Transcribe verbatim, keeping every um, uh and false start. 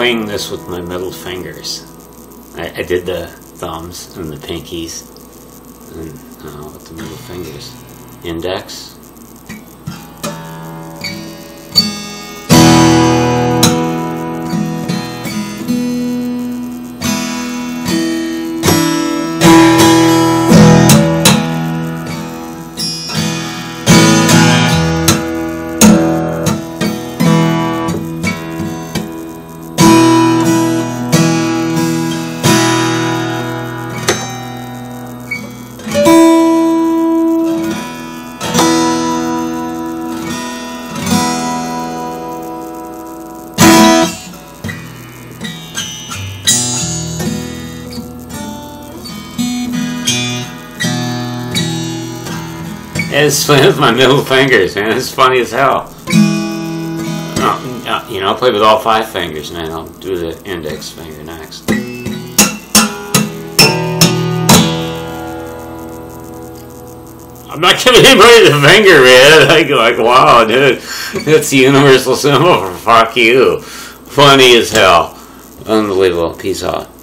playing this with my middle fingers. I, I did the thumbs and the pinkies, and uh, with the middle fingers. Index. It's playing with my middle fingers, man. It's funny as hell. Uh, you know, I'll play with all five fingers, man. I'll do the index finger next. I'm not giving anybody the finger, man. I go like, wow, dude. That's the universal symbol for fuck you. Funny as hell. Unbelievable. Peace out.